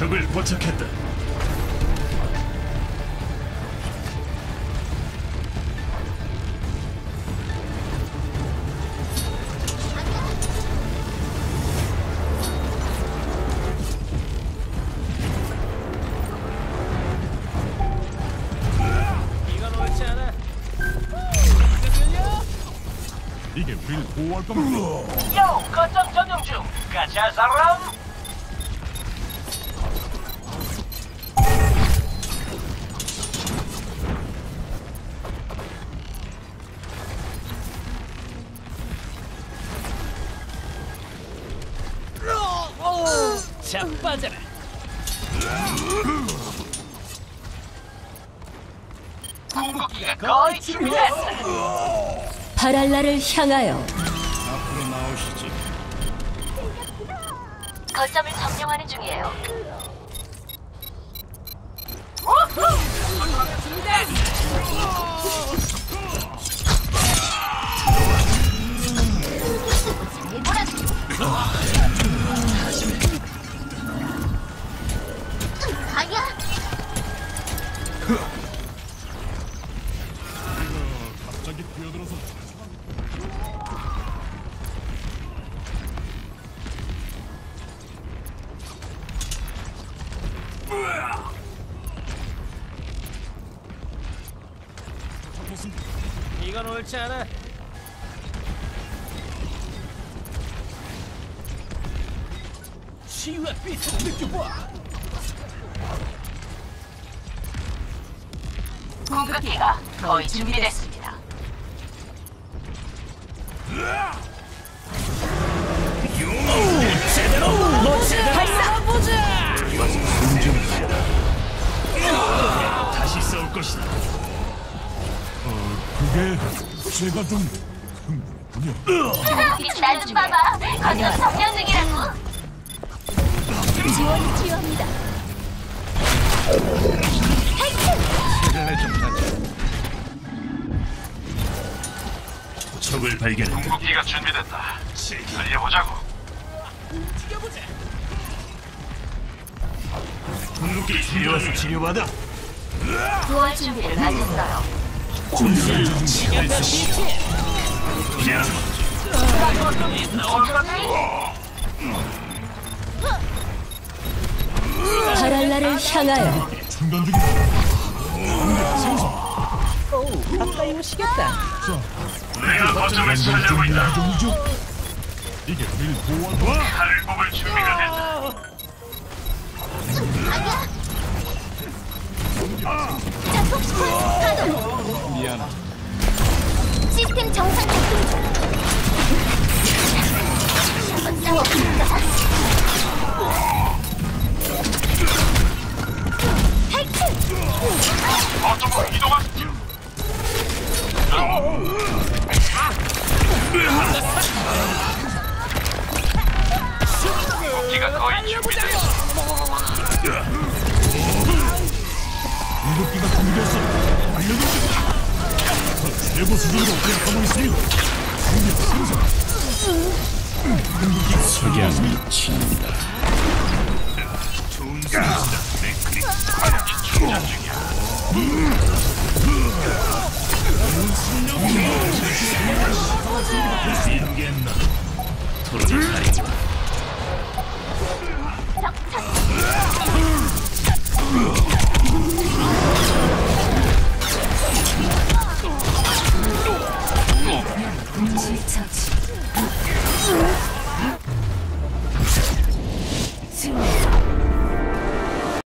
적을 포착했다. 이게 우리를 보호할 겁니다. 요, 거점 전용 중. 가자 사람. 자빠져라. 궁극기가 거의 준비됐어. 바랄라를 향하여 앞으로 나오시지. 거점을 점령하는 중이에요. 갑자기 뛰어들어서 이건 옳지 않아. 치유의 빛을 느껴봐. 공격기가 거의 준비됐습니다. 다시 싸울 것이다. 그게 제가 좀 흥분했군요. 나 좀 봐봐. 거점 점령 중이라고. 지원이 필요합니다. 적을 발견했다. 궁극기가 준비됐다. 달려보자고. 궁극기 필요해서 치료받아. 구월 준비를 마쳤어요. 바랄라를 향하여 중단 중입니다. 가까이 오시겠다. 내가 거점을 살려고 있다. 이동이죠. 이게 우리를 보호할 겁니다. 칼을 뽑을 준비가 됐다. 미안하다. 시스템 정상 작동 중. 어쩌고 이동하십시오. 궁극기가 거의 준비됐어. 공격기가 준비됐어. 알려주세요. 최고 수준으로 계약하고 있습니다. 공격 생산. 공격기 석양이 친다. 좋은 소식이다. 맥크리. 충전 중이야. 인겠나? 토론을 가리지 마.